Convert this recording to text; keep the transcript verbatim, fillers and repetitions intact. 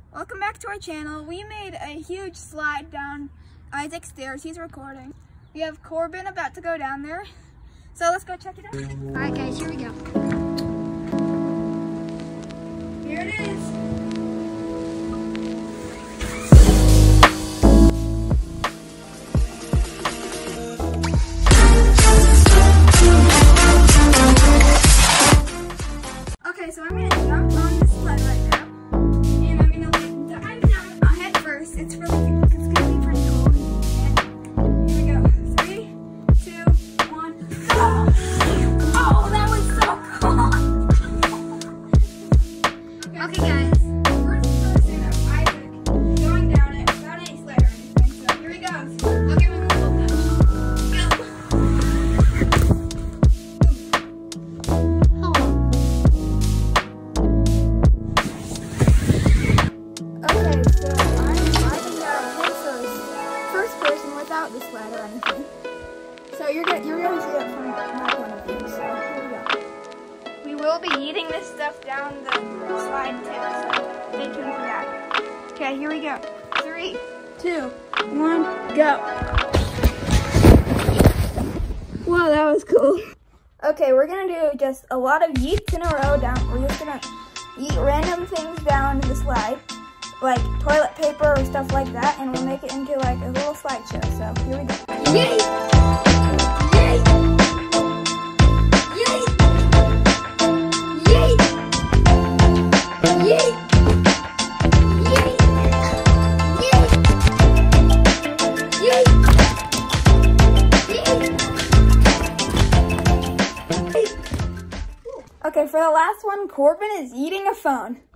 Welcome back to our channel. We made a huge slide down Isaac's stairs. He's recording. We have Corbin about to go down there. So let's go check it out. All right, guys, here we go. Here it is. Okay, so I'm gonna jump on this sled right now. And I'm gonna like dive down head first. It's really, it's gonna be pretty cool. And here we go. Three, two, one, go! Oh, that was so cool! Okay, guys. First person of Isaac going down it without any sled or anything. So here he goes. I'll give him a little touch. Go! Okay, so I'm driving down first, first person without the sled or anything. So you're gonna you're gonna see it from my point of view. So here we go. We will be eating this stuff down the slide too. So stay tuned for that. Okay, here we go. Three, two, one, go. Whoa, that was cool. Okay, we're gonna do just a lot of yeets in a row down. We're just gonna eat random things down the slide, like toilet paper or stuff like that, and we'll make it into like a little slideshow. So here we go. Yay! Yay! Yay! Yay! Yay! Yay! Yay! Okay, for the last one, Corbin is eating a phone.